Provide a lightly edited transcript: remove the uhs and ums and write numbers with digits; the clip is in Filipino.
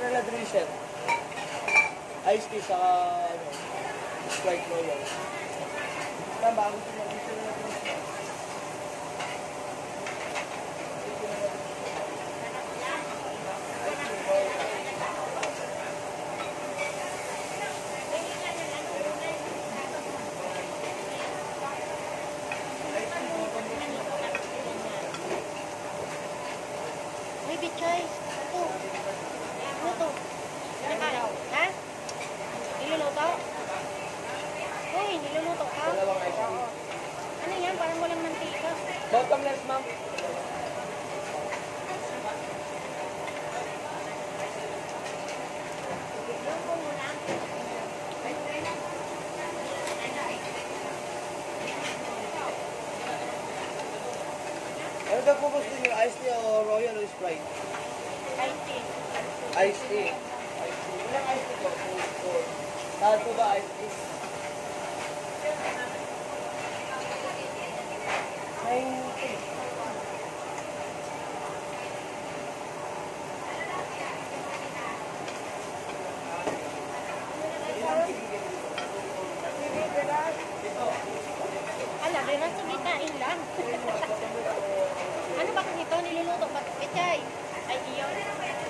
Ladrishen. Ice tea sa ano, Sprite Royal. Tama, bago ito mag-issue na Ladrishen. May bitchay. Ito. Ano to? Ha? Niluluto? Uy, niluluto ka? Dalawang ice tea. Ano yan? Parang walang mantika. Bottomless, ma'am. Ano daw po gusto niyo? Ice tea o Royal o Sprite? Ice tea. Ice tea. Ice tea. Ilang ice tea po? 2, 4. Lahat po ba ice tea? 90. Ala, rin sa gitain lang. Ano ba kung ito? Niluluto ba? Bitchay. Ay, iyon.